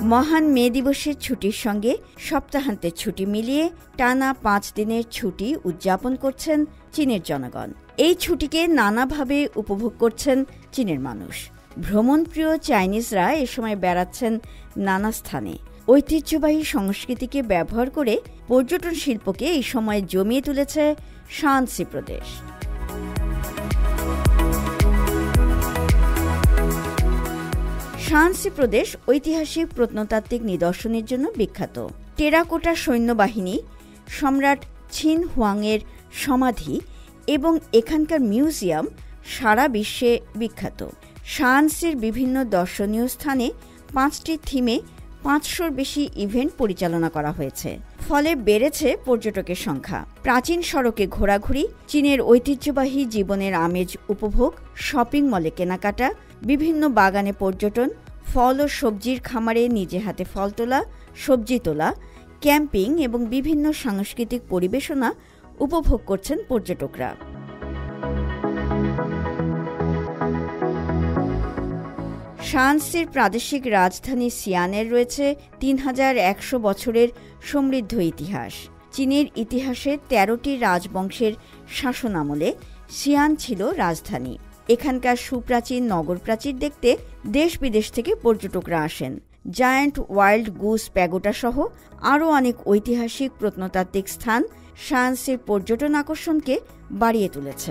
মহান মে দিবসের ছুটির সঙ্গে সপ্তাহান্তের ছুটি মিলিয়ে টানা 5 দিনের ছুটি উদযাপন করছেন চীনের জনগণ। এই ছুটিকে নানাভাবে উপভোগ করছেন চীনের মানুষ। ভ্রমণপ্রিয় চাইনিজরা এ সময় বেড়াচ্ছেন নানা স্থানে। ঐতিহ্যবাহী সংস্কৃতিকে ব্যবহার করে পর্যটন শিল্পকে এই সময় জমিয়ে তুলেছে শানসি প্রদেশ। শানসি প্রদেশ ঐতিহাসিক প্রত্নতাত্ত্বিক নিদর্শনের জন্য বিখ্যাত। টেরাকোটা সৈন্যবাহিনী, সম্রাট ছিন হুয়াংয়ের সমাধি এবং এখানকার মিউজিয়াম সারা বিশ্বে বিখ্যাত। শানসির বিভিন্ন দর্শনীয় স্থানে 5টি থিমে 500-র বেশি ইভেন্ট পরিচালনা করা হয়েছে। ফলে বেড়েছে পর্যটকের সংখ্যা। প্রাচীন সড়কে ঘোরাঘুরি, চীনের ঐতিহ্যবাহী জীবনের আমেজ উপভোগ, শপিং মলে কেনাকাটা, বিভিন্ন বাগানে পর্যটন, ফল ও সবজির খামারে নিজে হাতে ফল তোলা, সবজি তোলা, ক্যাম্পিং এবং বিভিন্ন সাংস্কৃতিক পরিবেশনা উপভোগ করছেন পর্যটকরা। শানসির প্রাদেশিক রাজধানী সিয়ানের রয়েছে 3100 বছরের সমৃদ্ধ ইতিহাস। চীনের ইতিহাসে 13টি রাজবংশের শাসনামলে সিয়ান ছিল রাজধানী। এখানকার সুপ্রাচীন নগর প্রাচীর দেখতে দেশ বিদেশ থেকে পর্যটকরা আসেন। জায়ান্ট ওয়াইল্ড গুস প্যাগোডা সহ আরও অনেক ঐতিহাসিক প্রত্নতাত্ত্বিক স্থান শানসির পর্যটন আকর্ষণকে বাড়িয়ে তুলেছে।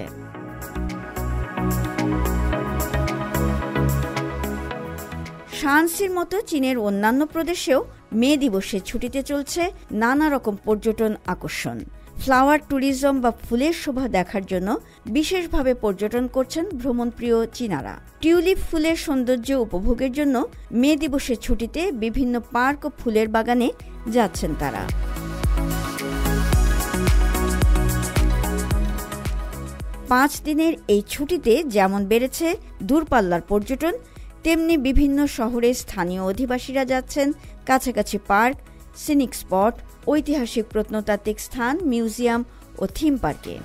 শানসির মতো চীনের অন্যান্য প্রদেশেও মে দিবসের ছুটিতে চলছে নানা রকম পর্যটন আকর্ষণ। ফ্লাওয়ার ট্যুরিজম বা ফুলের শোভা দেখার জন্য বিশেষভাবে পর্যটন করছেন ভ্রমণপ্রিয় চীনারা। টিউলিপ ফুলের সৌন্দর্য উপভোগের জন্য মে দিবসের ছুটিতে বিভিন্ন পার্ক ও ফুলের বাগানে যাচ্ছেন তারা। পাঁচ দিনের এই ছুটিতে যেমন বেড়েছে দূরপাল্লার পর্যটন, তেমনি বিভিন্ন শহরে স্থানীয় অধিবাসীরা যাচ্ছেন কাছাকাছি পার্ক, সিনিক স্পট, ঐতিহাসিক প্রত্নতাত্ত্বিক স্থান, মিউজিয়াম ও থিম পার্কে।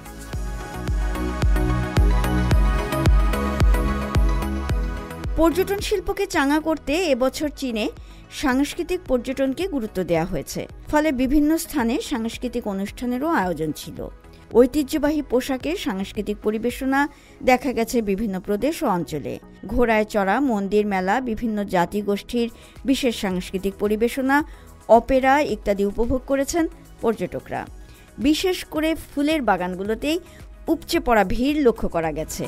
পর্যটন শিল্পকে চাঙা করতে এবছর চীনে সাংস্কৃতিক পর্যটনকে গুরুত্ব দেওয়া হয়েছে। ফলে বিভিন্ন স্থানে সাংস্কৃতিক অনুষ্ঠানেরও আয়োজন ছিল। ঐতিহ্যবাহী পোশাকের সাংস্কৃতিক পরিবেশনা দেখা গেছে বিভিন্ন প্রদেশ ও অঞ্চলে। ঘোড়ায় চড়া, মন্দির মেলা, বিভিন্ন জাতিগোষ্ঠীর বিশেষ সাংস্কৃতিক পরিবেশনা, অপেরা ইত্যাদি উপভোগ করেছেন পর্যটকরা। বিশেষ করে ফুলের বাগানগুলোতেই উপচে পড়া ভিড় লক্ষ্য করা গেছে।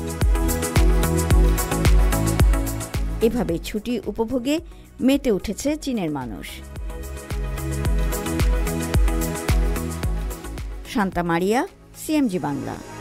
এভাবে ছুটি উপভোগে মেতে উঠেছে চীনের মানুষ। শান্তা মারিয়া, সিএমজি বাংলা।